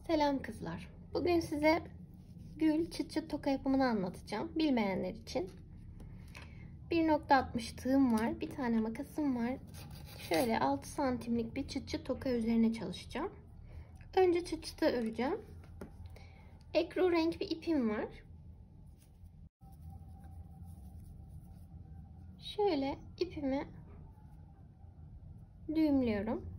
Selam kızlar. Bugün size gül çıt çıt toka yapımını anlatacağım. Bilmeyenler için. 1.60 tığım var. Bir tane makasım var. Şöyle 6 santimlik bir çıt çıt toka üzerine çalışacağım. Önce çıt çıtı öreceğim. Ekru renk bir ipim var. Şöyle ipimi düğümlüyorum.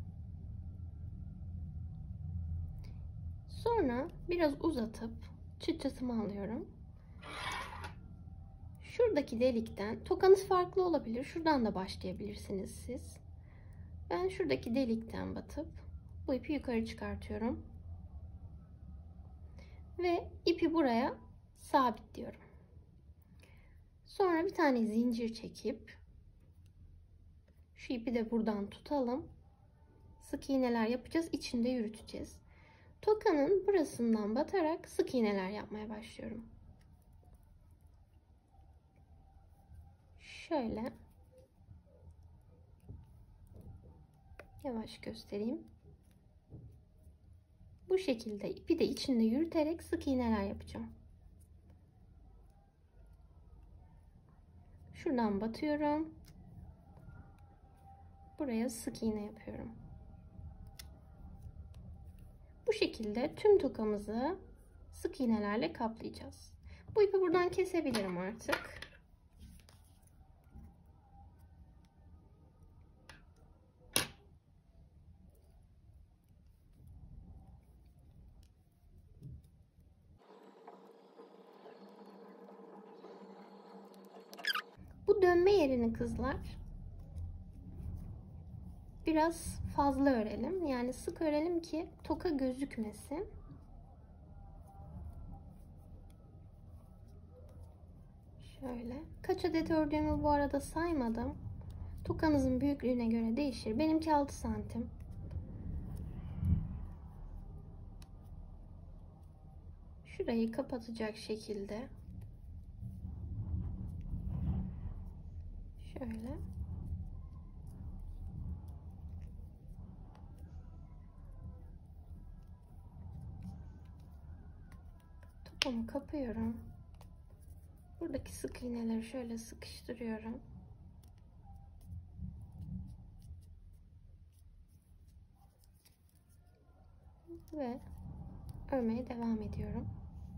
Sonra biraz uzatıp çıt çıtımı alıyorum. Şuradaki delikten, tokanız farklı olabilir. Şuradan da başlayabilirsiniz siz. Ben şuradaki delikten batıp bu ipi yukarı çıkartıyorum. Ve ipi buraya sabitliyorum. Sonra bir tane zincir çekip şu ipi de buradan tutalım. Sık iğneler yapacağız. İçinde yürüteceğiz. Tokanın burasından batarak sık iğneler yapmaya başlıyorum. Şöyle yavaş göstereyim. Bu şekilde ipi de içinde yürüterek sık iğneler yapacağım. Şuradan batıyorum. Buraya sık iğne yapıyorum. Bu şekilde tüm tokamızı sık iğnelerle kaplayacağız. Bu ipi buradan kesebilirim artık. Bu dönme yerini kızlar biraz fazla örelim. Yani sık örelim ki toka gözükmesin. Şöyle. Kaç adet ördüğümü bu arada saymadım. Tokanızın büyüklüğüne göre değişir. Benimki 6 santim. Şurayı kapatacak şekilde şöyle topumu kapıyorum. Buradaki sık iğneleri şöyle sıkıştırıyorum. Ve örmeye devam ediyorum.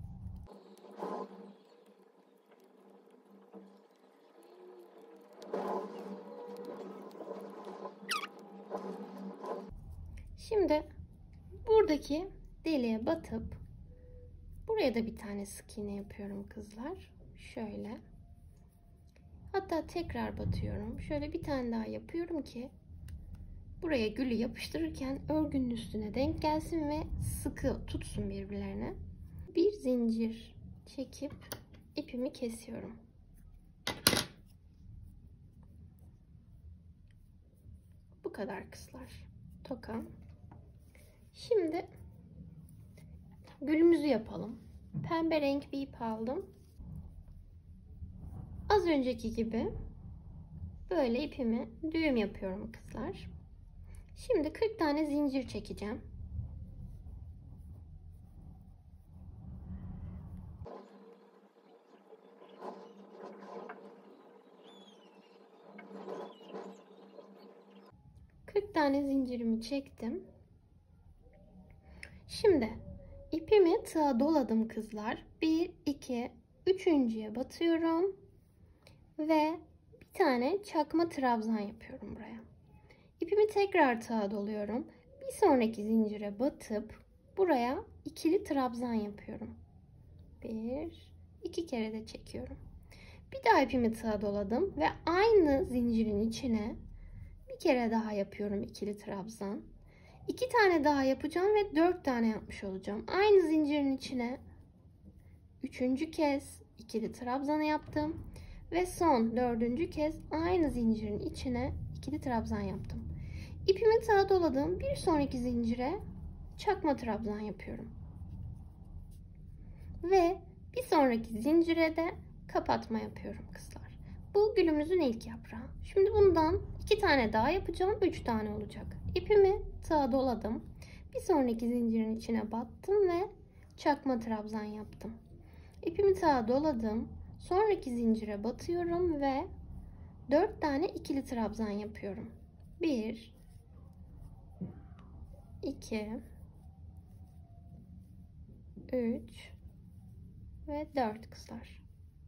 Şimdi buradaki deliğe batıp buraya da bir tane sık iğne yapıyorum kızlar. Şöyle. Hatta tekrar batıyorum. Şöyle bir tane daha yapıyorum ki buraya gülü yapıştırırken örgünün üstüne denk gelsin ve sıkı tutsun birbirlerine. Bir zincir çekip ipimi kesiyorum. Bu kadar kızlar. Tokam. Şimdi gülümüzü yapalım. Pembe renk bir ip aldım. Az önceki gibi böyle ipimi düğüm yapıyorum kızlar. Şimdi 40 tane zincir çekeceğim. Tane zincirimi çektim. Şimdi ipimi tığa doladım kızlar. 1, 2, 3.'ye batıyorum. Ve bir tane çakma trabzan yapıyorum buraya. İpimi tekrar tığa doluyorum. Bir sonraki zincire batıp buraya ikili trabzan yapıyorum. 1, 2 kere de çekiyorum. Bir daha ipimi tığa doladım ve aynı zincirin içine bir kere daha yapıyorum ikili trabzan. 2 tane daha yapacağım ve 4 tane yapmış olacağım. Aynı zincirin içine 3. kez ikili trabzanı yaptım ve son 4. kez aynı zincirin içine ikili trabzan yaptım. İpimi tığa doladım. Bir sonraki zincire çakma trabzan yapıyorum. Ve bir sonraki zincire de kapatma yapıyorum kızlar. Bu gülümüzün ilk yaprağı. Şimdi bundan 2 tane daha yapacağım. 3 tane olacak. İpimi tığa doladım. Bir sonraki zincirin içine battım ve çakma trabzan yaptım. İpimi sağa doladım. Sonraki zincire batıyorum ve 4 tane ikili trabzan yapıyorum. 1 2 3 ve 4 kızlar.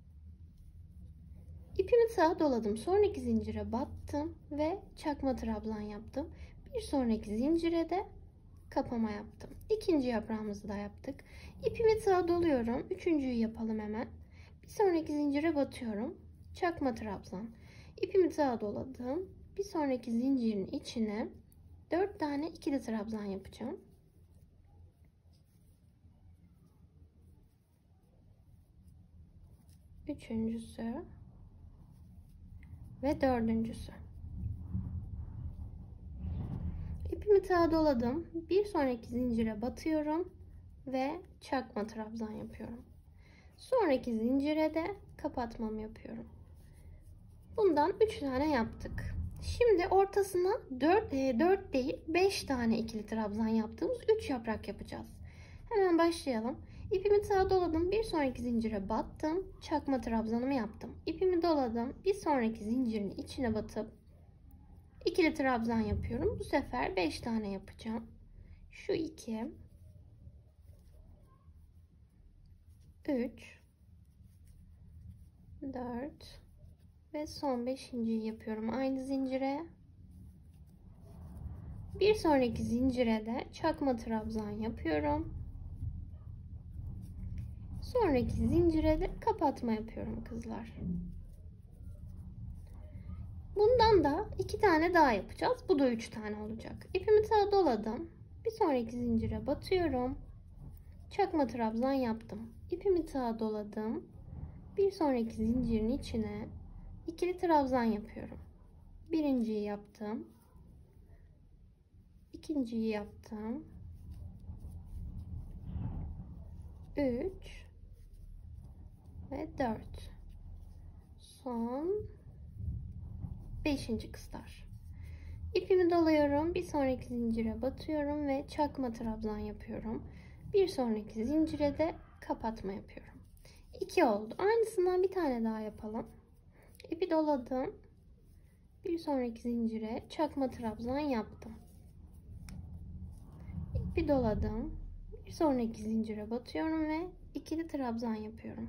İpimi sağa doladım. Sonraki zincire battım ve çakma trabzan yaptım. Bir sonraki zincire de kapama yaptım. İkinci yaprağımızı da yaptık. İpimi sağa doluyorum. Üçüncüyü yapalım hemen. Bir sonraki zincire batıyorum. Çakma trabzan. İpimi sağa doladım. Bir sonraki zincirin içine 4 tane ikili trabzan yapacağım. Üçüncüsü ve dördüncüsü. İpimi sağa doladım. Bir sonraki zincire batıyorum ve çakma trabzan yapıyorum. Sonraki zincire de kapatmamı yapıyorum. Bundan 3 tane yaptık. Şimdi ortasına 4 değil 5 tane ikili trabzan yaptığımız 3 yaprak yapacağız. Hemen başlayalım. İpimi sağa doladım. Bir sonraki zincire battım. Çakma trabzanımı yaptım. İpimi doladım. Bir sonraki zincirin içine batıp ikili trabzan yapıyorum. Bu sefer 5 tane yapacağım. Şu 2 3 4 ve son 5.'yi yapıyorum aynı zincire. Bir sonraki zincire de çakma trabzan yapıyorum. Sonraki zincire de kapatma yapıyorum kızlar. Bundan da 2 tane daha yapacağız. Bu da 3 tane olacak. İpimi sağa doladım. Bir sonraki zincire batıyorum. Çakma trabzan yaptım. İpimi sağa doladım. Bir sonraki zincirin içine ikili trabzan yapıyorum. Birinciyi yaptım. İkinciyi yaptım. 3 ve 4. Son 5. kızlar. İpimi doluyorum. Bir sonraki zincire batıyorum ve çakma trabzan yapıyorum. Bir sonraki zincire de kapatma yapıyorum. 2 oldu. Aynısından bir tane daha yapalım. İpi doladım. Bir sonraki zincire çakma trabzan yaptım. İpi doladım. Bir sonraki zincire batıyorum ve ikili trabzan yapıyorum.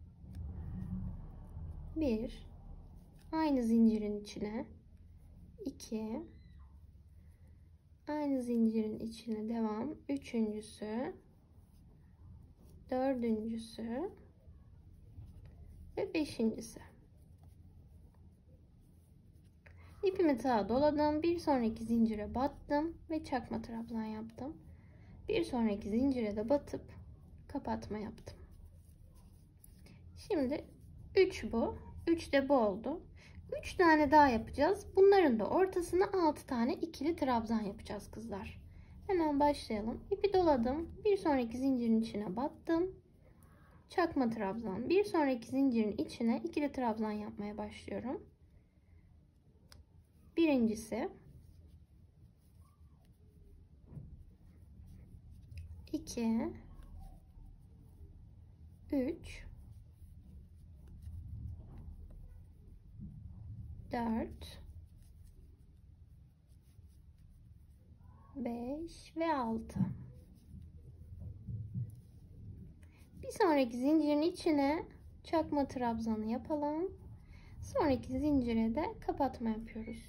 1 aynı zincirin içine 2 aynı zincirin içine devam. Üçüncüsü, dördüncüsü ve beşincisi. İpimi sağa doladım. Bir sonraki zincire battım ve çakma trabzan yaptım. Bir sonraki zincire de batıp kapatma yaptım. Şimdi 3 bu. 3 de bu oldu. 3 tane daha yapacağız. Bunların da ortasına 6 tane ikili trabzan yapacağız kızlar. Hemen başlayalım. İpi doladım. Bir sonraki zincirin içine battım. Çakma trabzan. Bir sonraki zincirin içine ikili trabzan yapmaya başlıyorum. Birincisi, 2 3 4 5 ve 6. Bir sonraki zincirin içine çakma trabzanı yapalım. Sonraki zincire de kapatma yapıyoruz.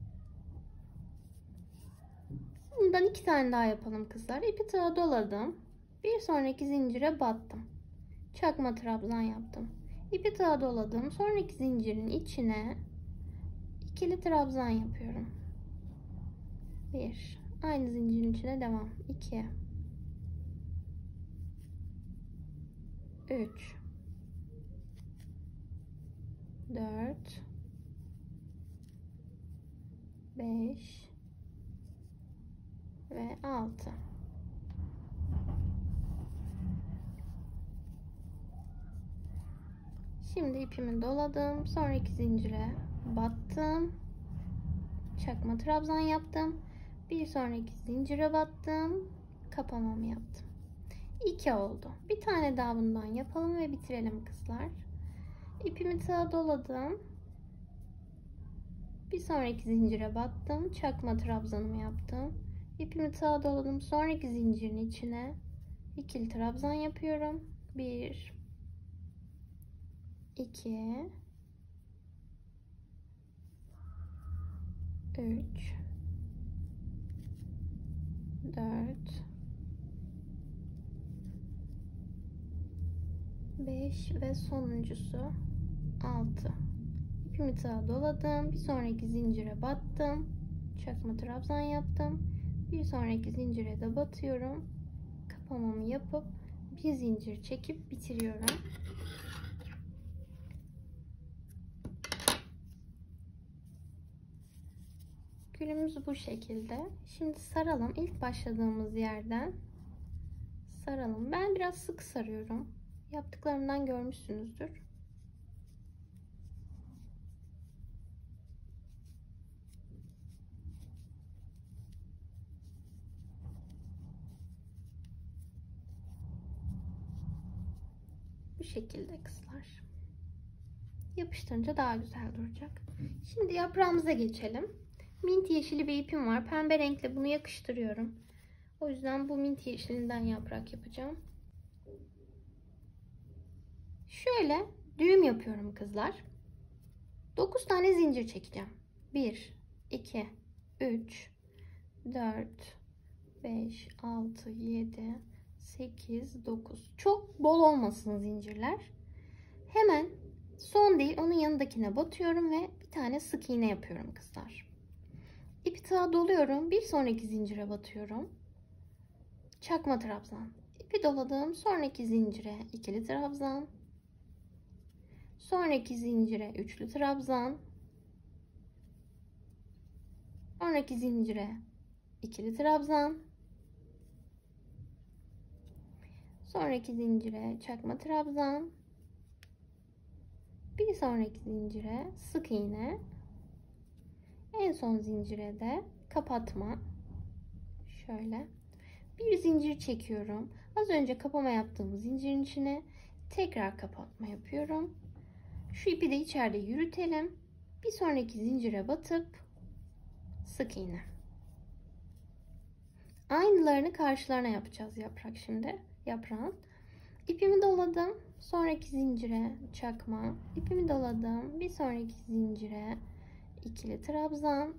Bundan 2 tane daha yapalım kızlar. İpi sağa doladım. Bir sonraki zincire battım. Çakma trabzan yaptım. İpi sağa doladım. Sonraki zincirin içine ikili trabzan yapıyorum. 1 aynı zincirin içine devam. 2 3 4 5 ve 6. Şimdi ipimi doladım. Sonraki zincire battım. Çakma trabzan yaptım. Bir sonraki zincire battım. Kapamamı yaptım. 2 oldu. Bir tane daha bundan yapalım ve bitirelim kızlar. İpimi tığa doladım. Bir sonraki zincire battım. Çakma trabzanımı yaptım. İpimi tığa doladım. Sonraki zincirin içine ikili trabzan yapıyorum. 1 2 3 4 5 ve sonuncusu 6. İpimi tığa doladım. Bir sonraki zincire battım. Çakma trabzan yaptım. Bir sonraki zincire de batıyorum. Kapamamı yapıp bir zincir çekip bitiriyorum. Gülümüz bu şekilde. Şimdi saralım. İlk başladığımız yerden saralım. Ben biraz sık sarıyorum. Yaptıklarımdan görmüşsünüzdür. Bu şekilde kızlar. Yapıştırınca daha güzel duracak. Şimdi yaprağımıza geçelim. Mint yeşili bir ipim var. Pembe renkle bunu yakıştırıyorum. O yüzden bu mint yeşilinden yaprak yapacağım. Şöyle düğüm yapıyorum kızlar. 9 tane zincir çekeceğim. 1, 2, 3, 4, 5, 6, 7, 8, 9. Çok bol olmasın zincirler. Hemen son değil onun yanındakine batıyorum ve bir tane sık iğne yapıyorum kızlar. İpi tığa doluyorum. Bir sonraki zincire batıyorum. Çakma trabzan. İpi doladım. Sonraki zincire ikili trabzan. Sonraki zincire üçlü trabzan. Sonraki zincire ikili trabzan. Sonraki zincire çakma trabzan. Bir sonraki zincire sık iğne. En son zincire de kapatma. Şöyle. Bir zincir çekiyorum. Az önce kapama yaptığım zincirin içine tekrar kapatma yapıyorum. Şu ipi de içeride yürütelim. Bir sonraki zincire batıp sık iğne. Aynılarını karşılarına yapacağız şimdi. Yaprağın. İpimi doladım. Sonraki zincire çakma. İpimi doladım. Bir sonraki zincire ikili trabzan.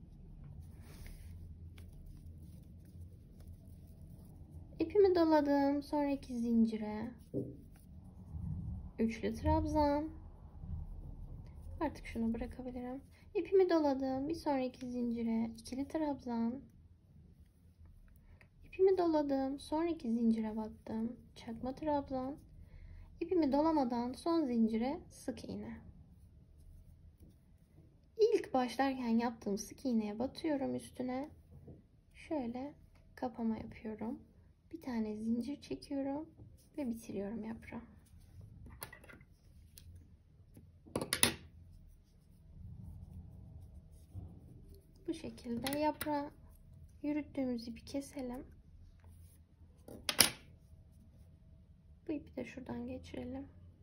İpimi doladım. Sonraki zincire üçlü trabzan. Artık şunu bırakabilirim. İpimi doladım. Bir sonraki zincire ikili trabzan. İpimi doladım. Sonraki zincire battım. Çakma trabzan. İpimi dolamadan son zincire sık iğne. İlk başlarken yaptığım sık iğneye batıyorum üstüne. Şöyle kapama yapıyorum. Bir tane zincir çekiyorum ve bitiriyorum yaprağı. Bu şekilde yaprağı yürüttüğümüz ipi keselim. Bu ipi de şuradan geçirelim.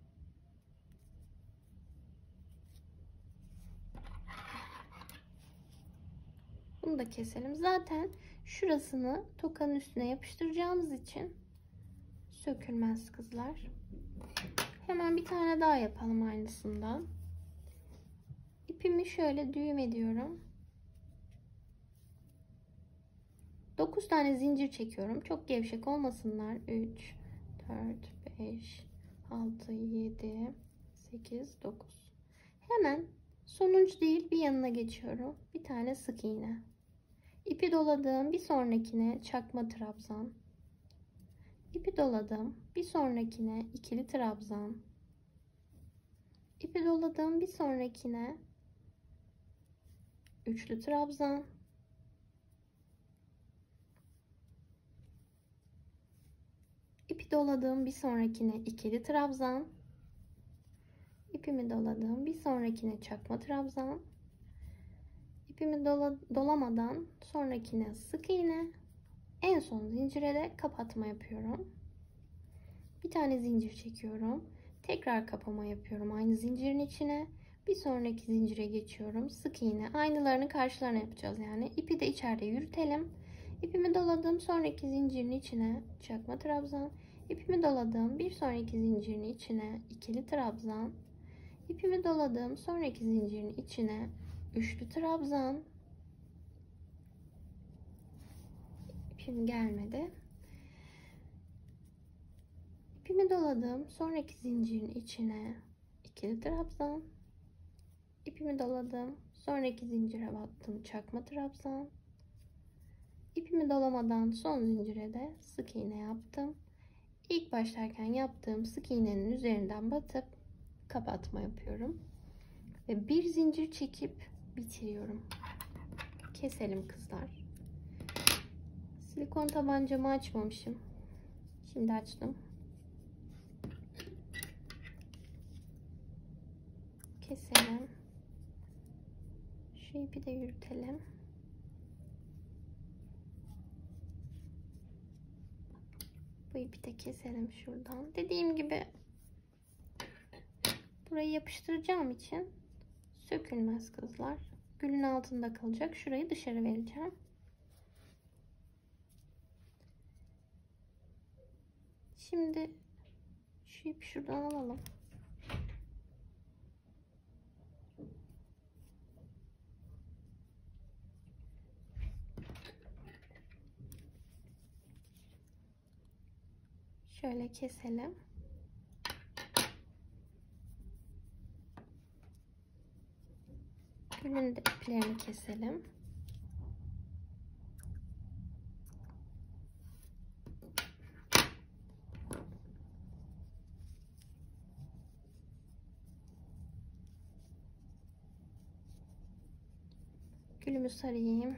Bunu da keselim. Zaten şurasını tokanın üstüne yapıştıracağımız için sökülmez kızlar. Hemen bir tane daha yapalım aynısından. İpimi şöyle düğüm ediyorum. 9 tane zincir çekiyorum. Çok gevşek olmasınlar. 3, 4, 5, 6, 7, 8, 9. Hemen sonuncu değil bir yanına geçiyorum. Bir tane sık iğne. İpi doladım. Bir sonrakine çakma trabzan. İpi doladım. Bir sonrakine ikili trabzan. İpi doladım. Bir sonrakine üçlü trabzan. İpi doladığım bir sonrakine ikili trabzan. İpimi doladığım bir sonrakine çakma trabzan. İpimi dolamadan sonrakine sık iğne, en son zincire de kapatma yapıyorum. Bir tane zincir çekiyorum. Tekrar kapama yapıyorum aynı zincirin içine. Bir sonraki zincire geçiyorum. Sık iğne. Aynılarını karşılarına yapacağız yani. İpi de içeride yürütelim. İpimi doladım. Sonraki zincirin içine çakma trabzan. İpimi doladım. Bir sonraki zincirin içine ikili trabzan. İpimi doladım. Sonraki zincirin içine üçlü trabzan. İpim gelmedi. İpimi doladım. Sonraki zincirin içine ikili trabzan. İpimi doladım. Sonraki zincire battım. Çakma trabzan. İpimi dolamadan son zincire de sık iğne yaptım. İlk başlarken yaptığım sık iğnenin üzerinden batıp kapatma yapıyorum. Ve bir zincir çekip bitiriyorum. Keselim kızlar. Silikon tabancamı açmamışım. Şimdi açtım. Keselim. Şu ipi de yürütelim. Bu ipi de keselim şuradan. Dediğim gibi burayı yapıştıracağım için sökülmez kızlar. Gülün altında kalacak. Şurayı dışarı vereceğim. Şimdi şu ipi şuradan alalım. Şöyle keselim. Gülün de iplerini keselim. Gülümü sarayım.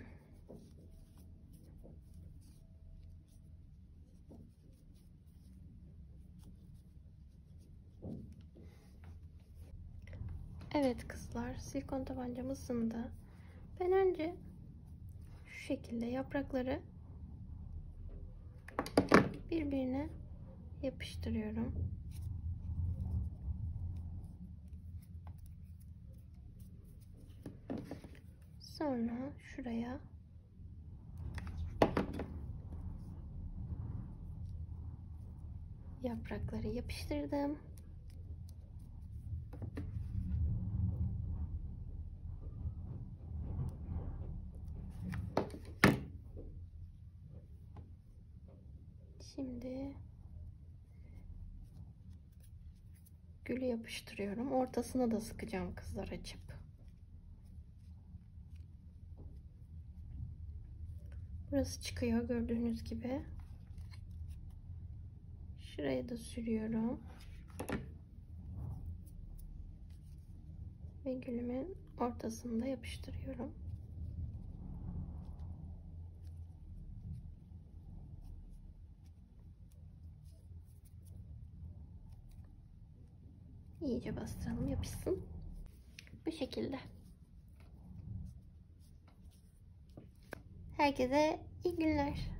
Evet kızlar, silikon tabancam ısındı. Ben önce şu şekilde yaprakları birbirine yapıştırıyorum. Sonra şuraya yaprakları yapıştırdım. Şimdi gülü yapıştırıyorum. Ortasına da sıkacağım kızlar açıp. Burası çıkıyor gördüğünüz gibi. Şuraya da sürüyorum. Ve gülümün ortasını da yapıştırıyorum. İyice bastıralım yapışsın. Bu şekilde. Herkese iyi günler.